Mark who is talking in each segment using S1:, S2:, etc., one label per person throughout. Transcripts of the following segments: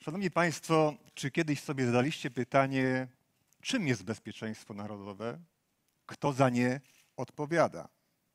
S1: Szanowni Państwo, czy kiedyś sobie zadaliście pytanie, czym jest bezpieczeństwo narodowe? Kto za nie odpowiada?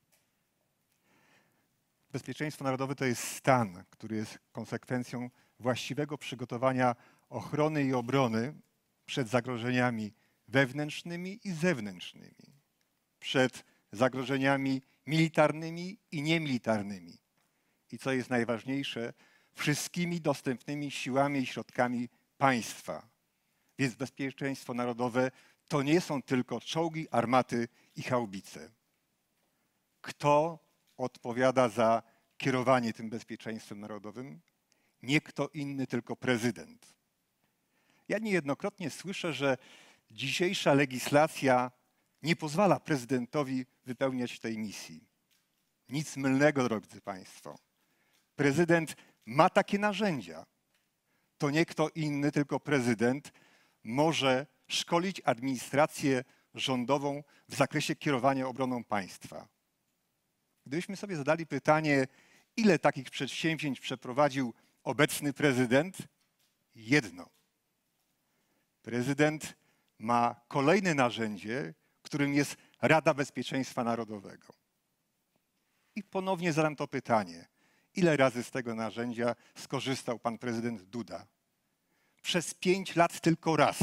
S1: Bezpieczeństwo narodowe to jest stan, który jest konsekwencją właściwego przygotowania ochrony i obrony przed zagrożeniami wewnętrznymi i zewnętrznymi, przed zagrożeniami militarnymi i niemilitarnymi i, co jest najważniejsze, wszystkimi dostępnymi siłami i środkami państwa. Więc bezpieczeństwo narodowe to nie są tylko czołgi, armaty i haubice. Kto odpowiada za kierowanie tym bezpieczeństwem narodowym? Nie kto inny, tylko prezydent. Ja niejednokrotnie słyszę, że dzisiejsza legislacja nie pozwala prezydentowi wypełniać tej misji. Nic mylnego, drodzy Państwo. Prezydent ma takie narzędzia. To nie kto inny, tylko prezydent może szkolić administrację rządową w zakresie kierowania obroną państwa. Gdybyśmy sobie zadali pytanie, ile takich przedsięwzięć przeprowadził obecny prezydent? Jedno. Prezydent ma kolejne narzędzie, którym jest Rada Bezpieczeństwa Narodowego. I ponownie zadam to pytanie. Ile razy z tego narzędzia skorzystał pan prezydent Duda? Przez 5 lat tylko raz.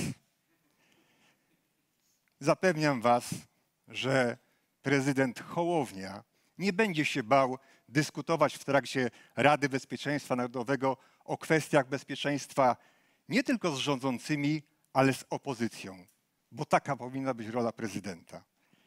S1: Zapewniam was, że prezydent Hołownia nie będzie się bał dyskutować w trakcie Rady Bezpieczeństwa Narodowego o kwestiach bezpieczeństwa nie tylko z rządzącymi, ale z opozycją, bo taka powinna być rola prezydenta.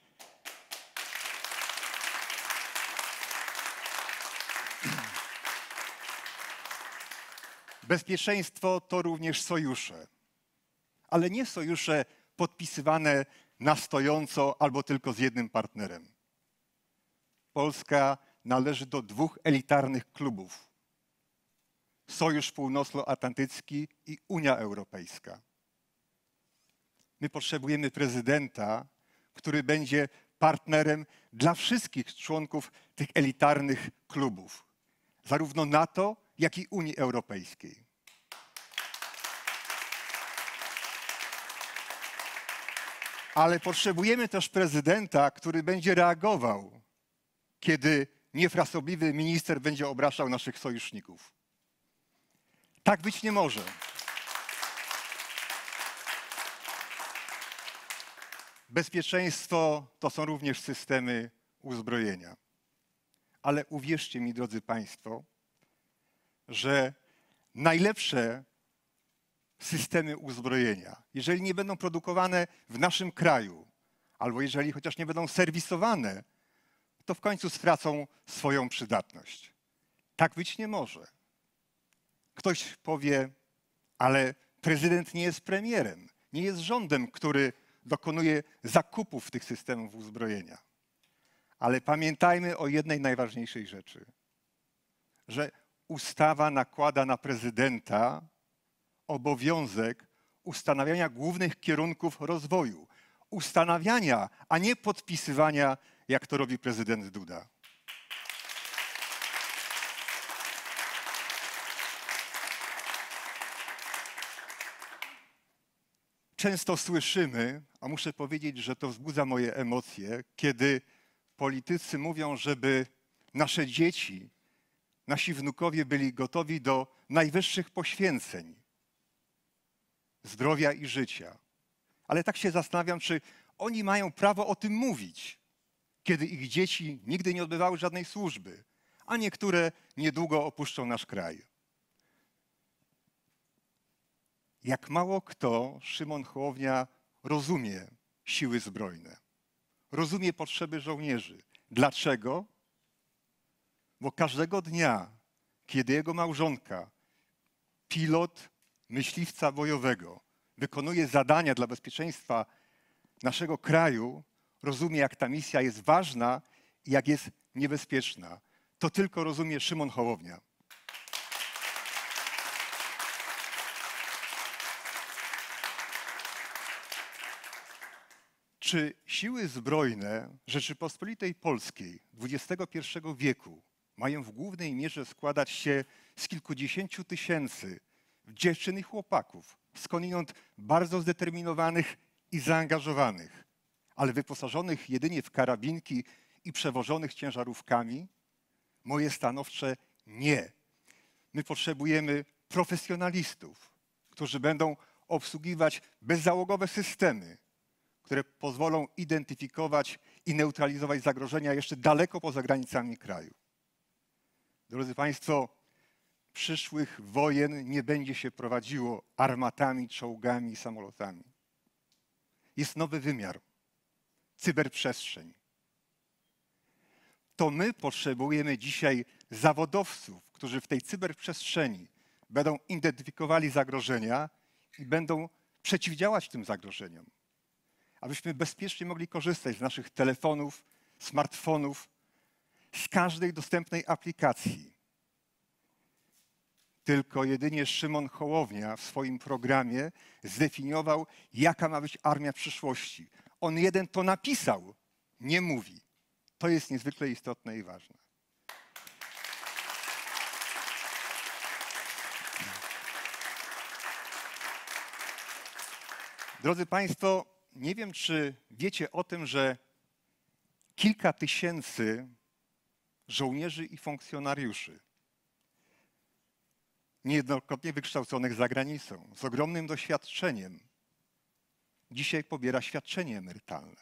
S1: Bezpieczeństwo to również sojusze, ale nie sojusze podpisywane na stojąco albo tylko z jednym partnerem. Polska należy do 2 elitarnych klubów. Sojusz Północnoatlantycki i Unia Europejska. My potrzebujemy prezydenta, który będzie partnerem dla wszystkich członków tych elitarnych klubów, zarówno NATO, jak i Unii Europejskiej. Ale potrzebujemy też prezydenta, który będzie reagował, kiedy niefrasobliwy minister będzie obrażał naszych sojuszników. Tak być nie może. Bezpieczeństwo to są również systemy uzbrojenia. Ale uwierzcie mi, drodzy Państwo, że najlepsze systemy uzbrojenia, jeżeli nie będą produkowane w naszym kraju, albo jeżeli chociaż nie będą serwisowane, to w końcu stracą swoją przydatność. Tak być nie może. Ktoś powie, ale prezydent nie jest premierem, nie jest rządem, który dokonuje zakupów tych systemów uzbrojenia. Ale pamiętajmy o jednej najważniejszej rzeczy, że ustawa nakłada na prezydenta obowiązek ustanawiania głównych kierunków rozwoju. Ustanawiania, a nie podpisywania, jak to robi prezydent Duda. Często słyszymy, a muszę powiedzieć, że to wzbudza moje emocje, kiedy politycy mówią, żeby nasze dzieci, nasi wnukowie byli gotowi do najwyższych poświęceń, zdrowia i życia. Ale tak się zastanawiam, czy oni mają prawo o tym mówić, kiedy ich dzieci nigdy nie odbywały żadnej służby, a niektóre niedługo opuszczą nasz kraj. Jak mało kto, Szymon Hołownia rozumie siły zbrojne, rozumie potrzeby żołnierzy. Dlaczego? Bo każdego dnia, kiedy jego małżonka, pilot myśliwca bojowego, wykonuje zadania dla bezpieczeństwa naszego kraju, rozumie, jak ta misja jest ważna i jak jest niebezpieczna. To tylko rozumie Szymon Hołownia. Czy siły zbrojne Rzeczypospolitej Polskiej XXI wieku mają w głównej mierze składać się z kilkudziesięciu tysięcy w dziewczyn i chłopaków, skądinąd bardzo zdeterminowanych i zaangażowanych, ale wyposażonych jedynie w karabinki i przewożonych ciężarówkami? Moje stanowcze nie. My potrzebujemy profesjonalistów, którzy będą obsługiwać bezzałogowe systemy, które pozwolą identyfikować i neutralizować zagrożenia jeszcze daleko poza granicami kraju. Drodzy Państwo, przyszłych wojen nie będzie się prowadziło armatami, czołgami i samolotami. Jest nowy wymiar, cyberprzestrzeń. To my potrzebujemy dzisiaj zawodowców, którzy w tej cyberprzestrzeni będą identyfikowali zagrożenia i będą przeciwdziałać tym zagrożeniom, abyśmy bezpiecznie mogli korzystać z naszych telefonów, smartfonów, z każdej dostępnej aplikacji. Tylko jedynie Szymon Hołownia w swoim programie zdefiniował, jaka ma być armia przyszłości. On jeden to napisał, nie mówi. To jest niezwykle istotne i ważne. Drodzy Państwo, nie wiem, czy wiecie o tym, że kilka tysięcy żołnierzy i funkcjonariuszy niejednokrotnie wykształconych za granicą, z ogromnym doświadczeniem, dzisiaj pobiera świadczenie emerytalne.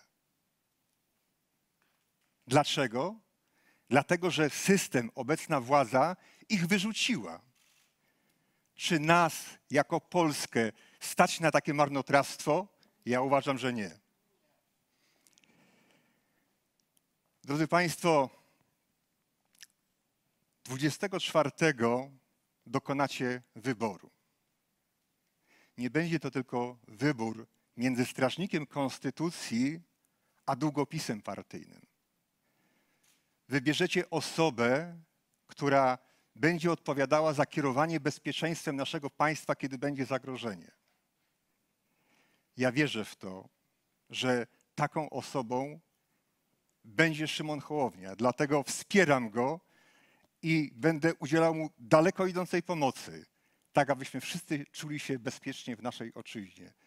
S1: Dlaczego? Dlatego, że system, obecna władza ich wyrzuciła. Czy nas, jako Polskę, stać na takie marnotrawstwo? Ja uważam, że nie. Drodzy Państwo, 24 dokonacie wyboru. Nie będzie to tylko wybór między strażnikiem konstytucji a długopisem partyjnym. Wybierzecie osobę, która będzie odpowiadała za kierowanie bezpieczeństwem naszego państwa, kiedy będzie zagrożenie. Ja wierzę w to, że taką osobą będzie Szymon Hołownia. Dlatego wspieram go i będę udzielał mu daleko idącej pomocy, tak abyśmy wszyscy czuli się bezpiecznie w naszej ojczyźnie.